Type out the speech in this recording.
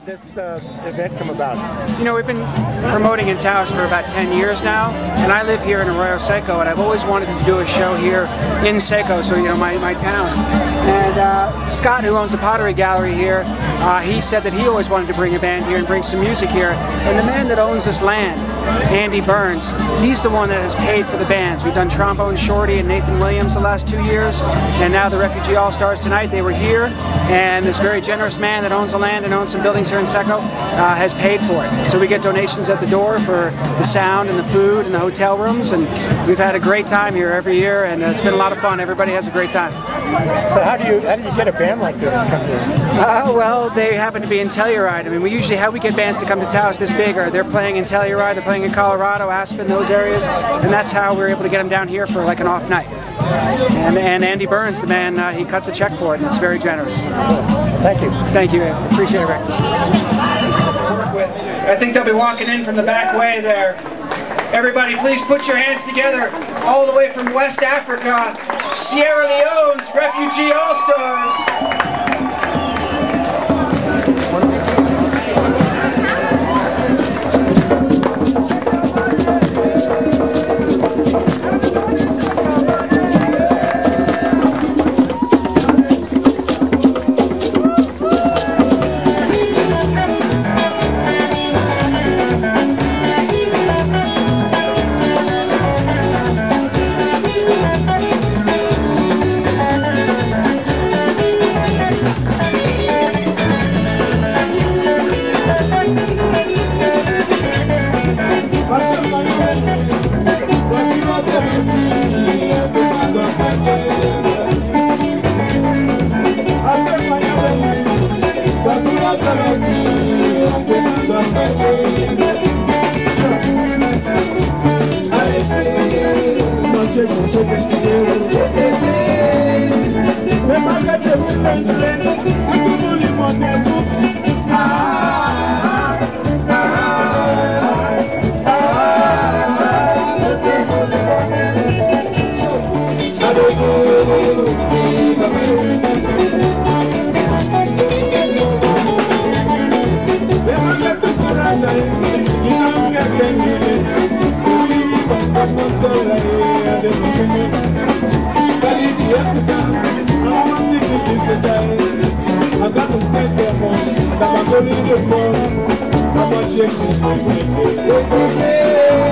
this event come about? You know, we've been promoting in Taos for about 10 years now, and I live here in Arroyo Seco, and I've always wanted to do a show here in Seco, so, you know, my town. And Scott, who owns the pottery gallery here, he said that he always wanted to bring a band here and bring some music here. And the man that owns this land, Andy Burns, he's the one that has paid for the bands. We've done Trombone Shorty and Nathan Williams the last 2 years, and now the Refugee All-Stars tonight. They were here, and this very generous man that owns the land and owns some buildings here in Seco has paid for it. So we get donations at the door for the sound and the food and the hotel rooms, and we've had a great time here every year, and it's been a lot of fun. Everybody has a great time. So how do you get a band like this to come here? Well, they happen to be in Telluride. I mean, we usually, how we get bands to come to Taos this big, or they're playing in Telluride, they're playing in Colorado, Aspen, those areas, and that's how we're able to get them down here for like an off night. And Andy Burns, the man, he cuts the check for it, and it's very generous. Thank you. Thank you. Appreciate it, Rick. I think they'll be walking in from the back way there. Everybody, please put your hands together all the way from West Africa, Sierra Leone's Refugee All-Stars. I'm